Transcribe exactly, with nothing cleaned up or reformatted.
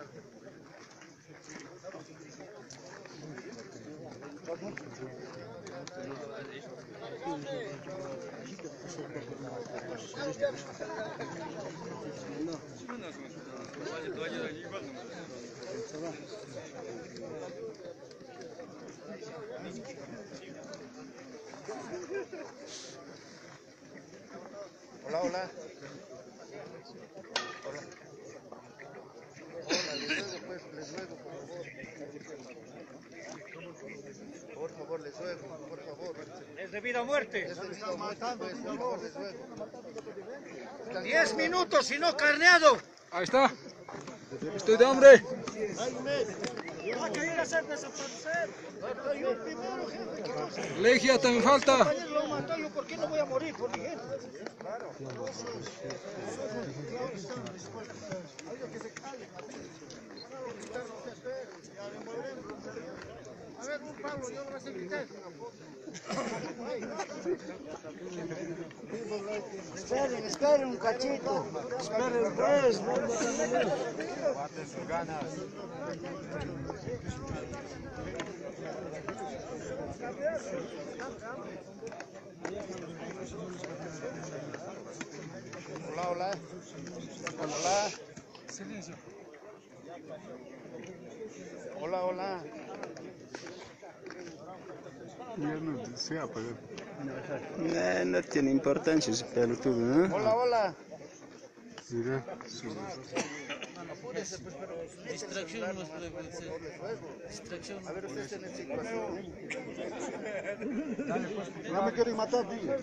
Hola, hola. Hola. Hola, les ruego, pues, les ruego, por favor. Por favor, les ruego, por favor. Es de vida o muerte. Es de vida o muerte, pues, por favor, les ruego. Diez minutos, si no carneado. Ahí está. Estoy de hambre. Va a querer hacer desaparecer. Yo primero, gente, ¿qué cosa? Legia, también falta. Lo mató yo, ¿por qué no voy a morir por mi gente? Claro. A ver, un Pablo, yo lo voy a hacer gritar. Esperen, esperen un cachito. Esperen, pues. Maten sus ganas. Hola, hola. Hola. Silencio. Hola, hola. Ya no desea apagar. No, no tiene importancia ese pelotudo, ¿no? Hola, hola. Mira, su... Distracción nos puede ser. Distracción. A ver, ustedes en esta situación. No me quieren matar, tío.